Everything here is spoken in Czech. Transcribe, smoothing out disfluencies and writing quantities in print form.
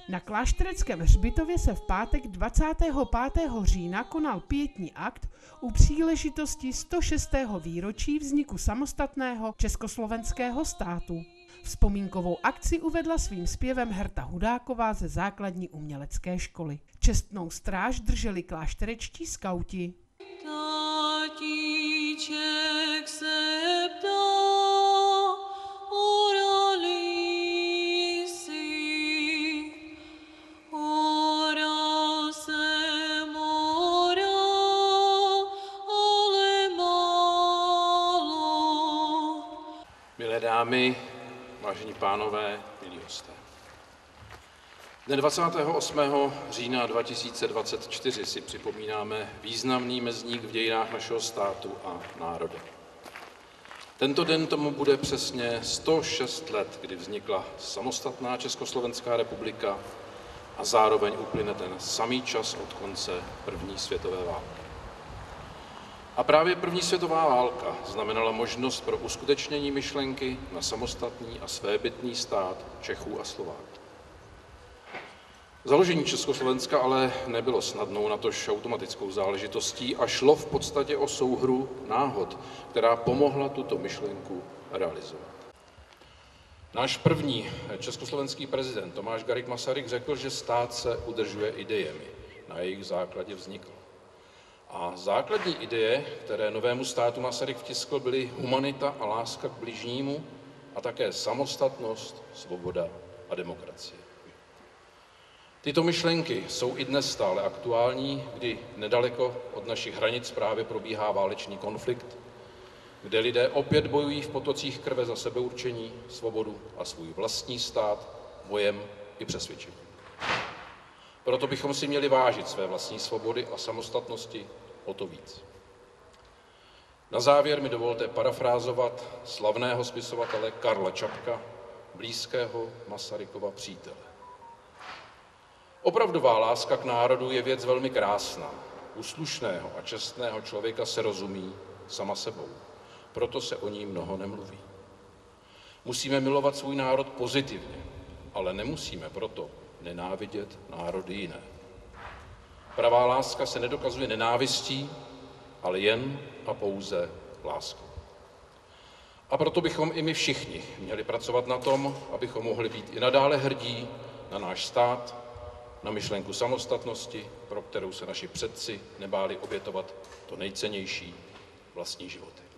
Na kláštereckém hřbitově se v pátek 25. října konal pietní akt u příležitosti 106. výročí vzniku samostatného československého státu. Vzpomínkovou akci uvedla svým zpěvem Herta Hudáková ze základní umělecké školy. Čestnou stráž drželi klášterečtí skauti. Tatíček se ptá, Milé dámy, vážení pánové, milí hosté. Dne 28. října 2024 si připomínáme významný mezník v dějinách našeho státu a národa. Tento den tomu bude přesně 106 let, kdy vznikla samostatná Československá republika a zároveň uplyne ten samý čas od konce první světové války. A právě první světová válka znamenala možnost pro uskutečnění myšlenky na samostatný a svébytný stát Čechů a Slováků. Založení Československa ale nebylo snadnou, natož automatickou záležitostí a šlo v podstatě o souhru náhod, která pomohla tuto myšlenku realizovat. Náš první československý prezident Tomáš Garrigue Masaryk řekl, že stát se udržuje idejemi, na jejich základě vznikl. A základní ideje, které novému státu Masaryk vtiskl, byly humanita a láska k bližnímu a také samostatnost, svoboda a demokracie. Tyto myšlenky jsou i dnes stále aktuální, kdy nedaleko od našich hranic právě probíhá válečný konflikt, kde lidé opět bojují v potocích krve za sebeurčení, svobodu a svůj vlastní stát bojem i přesvědčením. Proto bychom si měli vážit své vlastní svobody a samostatnosti o to víc. Na závěr mi dovolte parafrázovat slavného spisovatele Karla Čapka, blízkého Masarykova přítele. Opravdová láska k národu je věc velmi krásná. U slušného a čestného člověka se rozumí sama sebou, proto se o ní mnoho nemluví. Musíme milovat svůj národ pozitivně, ale nemusíme proto nenávidět národy jiné. Pravá láska se nedokazuje nenávistí, ale jen a pouze láskou. A proto bychom i my všichni měli pracovat na tom, abychom mohli být i nadále hrdí na náš stát, na myšlenku samostatnosti, pro kterou se naši předci nebáli obětovat to nejcennější, vlastní životy.